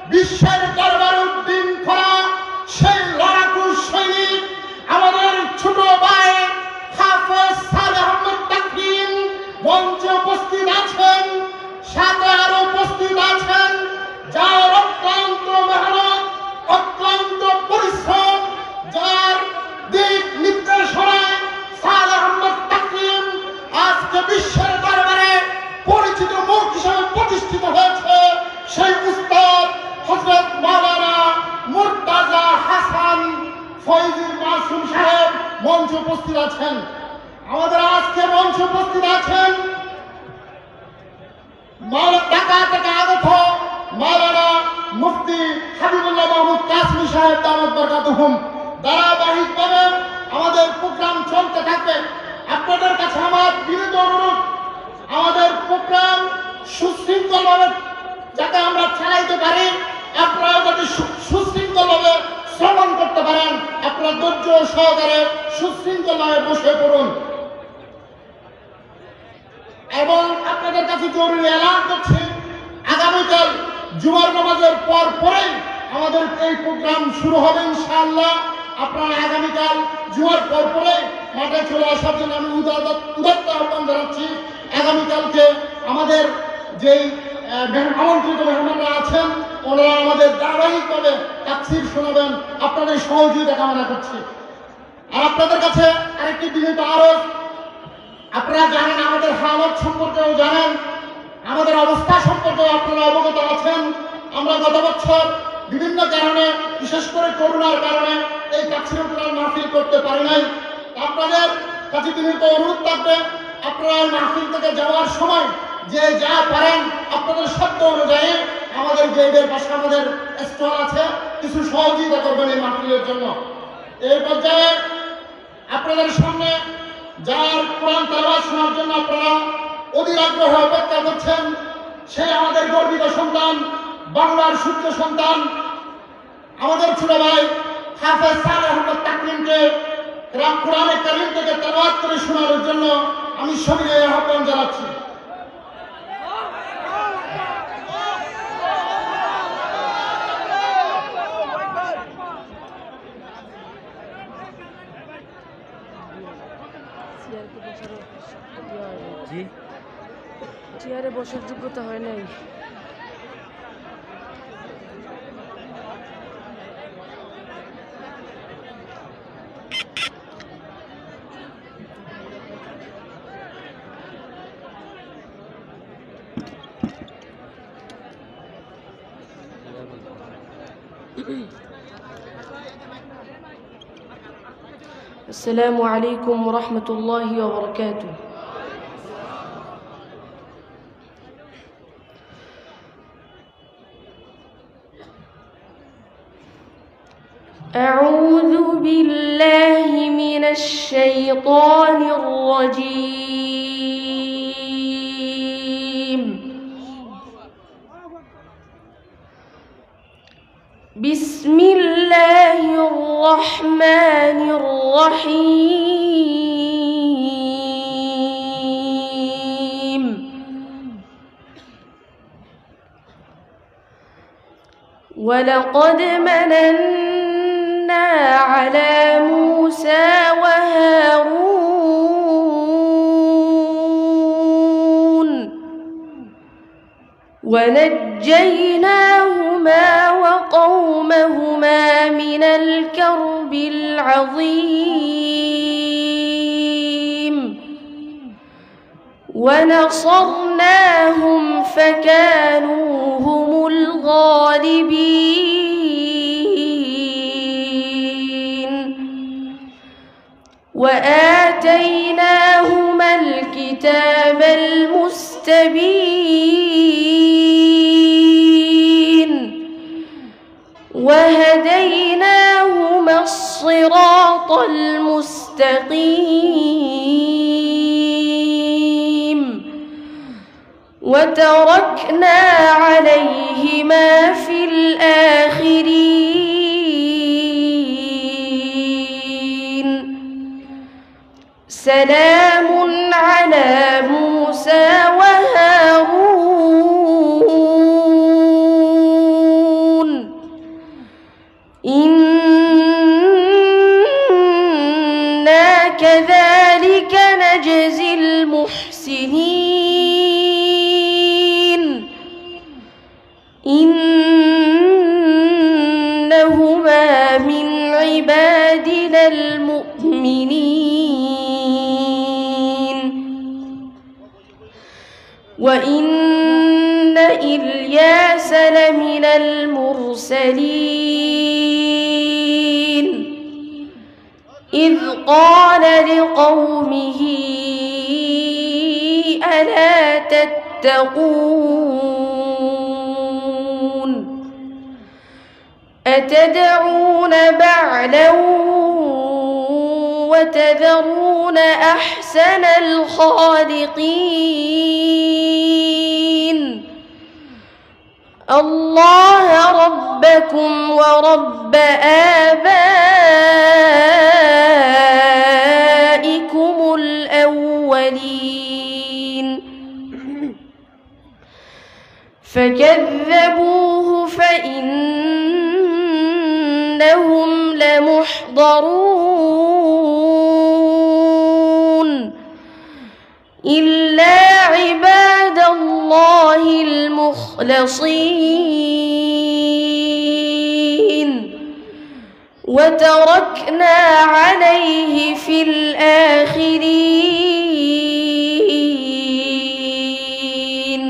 বিশ্বের দরবারে উদ্দিন করা সেই লড়াকু সৈনিক আমাদের ছোট ভাই হাফেজ সালেহ আহমদ তাকরিম মঞ্চে উপস্থিত আছেন। সাথে আরো উপস্থিত আছেন যার অক্লান্ত মেহনত, অক্লান্ত পরিশ্রম, যার দিক নির্দেশনায় সালেহ আহমদ তাকরিম আজকে বিশ্বের দরবারে পরিচিত মুখ হিসেবে প্রতিষ্ঠিত হয়েছে। সেই উস্তাদ হযরত মাওলানা মুর্তাজা হাসান ফয়জুল মাসুম সাহেব মঞ্চে উপস্থিত আছেন। আমাদের আজকে মঞ্চে উপস্থিত আছেন ঢাকা থেকে আগত মাওলানা মুফতি হাবিবুল্লাহ মাহমুদ কাসমি সাহেব দামাত বরকাতুহুম। ধারাবাহিকভাবে আমাদের প্রোগ্রাম চলতে থাকবে। আপনাদের কাছে আমার বিনীত অনুরোধ, আমাদের প্রোগ্রাম সুশৃঙ্খলভাবে যাতে আমরা চালাইতে পারি, আপনারা যাতে সুশৃঙ্খলভাবে শ্রবণ করতে পারেন, আপনারা ধৈর্য সহকারে সুশৃঙ্খলভাবে বসে পড়ুন। এবং আপনাদের কাছে জরুরি এলান করছি, আগামীকাল জুমার নামাজের পরেই আমাদের এই প্রোগ্রাম শুরু হবে ইনশাআল্লাহ। আপনারা আগামীকাল জুমার পরেই মাঠে চলে আসার জন্য আমি উদাত্ত আহ্বান জানাচ্ছি। আগামীকালকে আমাদের যেই আমন্ত্রিত মেহমানরা আছেন ওনারা আমাদের ধারাবাহিকভাবে তাফসীর শোনাবেন, আপনাদের সহযোগিতা কামনা করছি। আর আপনাদের কাছে আরেকটি বিনীত আরজ, আপনারা জানেন আমাদের হালত সম্পর্কেও জানেন, আমাদের অবস্থা সম্পর্কেও আপনারা অবগত আছেন। আমরা গত বছর বিভিন্ন কারণে, বিশেষ করে করোনার কারণে এই তাফসীর কোরআন মাহফিল করতে পারি নাই। আপনাদের কাছে বিনীত অনুরোধ থাকবে, আপনারা এই মাহফিল থেকে যাওয়ার সময় যে যা পারেন আপনাদের সাধ্য অনুযায়ী আমাদের গেটের পাশে আমাদের স্টল আছে, কিছু সহযোগিতা করবেন এই মাহফিলের জন্য। এই পর্যায়ে আপনাদের সামনে যার কোরআন তেলাওয়াত শোনার জন্য আপনারা অধীর আগ্রহে অপেক্ষা করছেন, সে আমাদের গর্বিত সন্তান, বাংলার সূর্য সন্তান, আমাদের ছোট ভাই হাফেজ সালেহ আহমদ তাকরিমকে কোরআনে কারীম থেকে তেলাওয়াত করে শোনানোর জন্য আমি সবিনয়ে আহ্বান জানাচ্ছি। চেয়ারে বসার যোগ্যতা হয় নাই। السلام عليكم ورحمة الله وبركاته. أعوذ بالله من الشيطان الرجيم. بسم الله الرحمن الرحيم. ولقد مننا على موسى وهارون ونجيناهما وقومهما من الكرب العظيم ونصرناهم فكانوا هم الغالبين وآتيناهما الكتاب المستبين وهديناهما الصراط المستقيم وتركنا عليهما في الآخرين. سلام على موسى وهارون كذلك نجزي المحسنين إنهما من عبادنا المؤمنين وإن إلياس لمن المرسلين إذ قال لقومه ألا تتقون أتدعون بعلا وتذرون أحسن الخالقين الله ربكم ورب آبائكم الأولين فكذبوه فإنهم لمحضرون إلا عباد الله المخلصين وتركنا عليه في الآخرين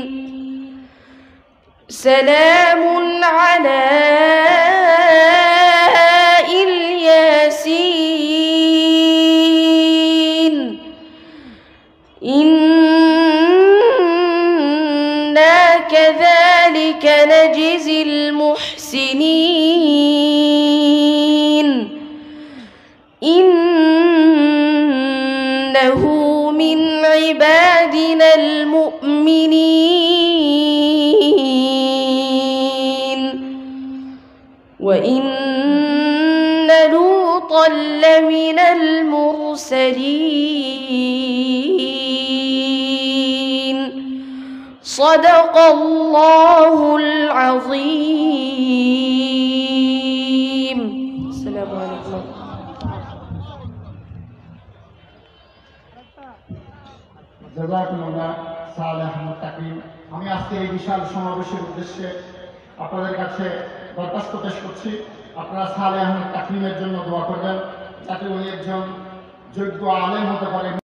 سلام على الياسين إنا كذلك نجزي المحسنين إنه من عبادنا المؤمنين وإن لوطا لمن المرسلين صدق الله العظيم السلام عليكم জাযাকুমুল্লাহ সালেহ মুত্তাকিন। আমি আজকে এই বিশাল সমাবেশের উদ্দেশ্যে আপনাদের কাছে দরখাস্ত পেশ করছি, আপনারা সালেহ আহমেদ তাকলিমের জন্য দোয়া করবেন যাতে উনি একজন যোগ্য আলেম হতে পারেন।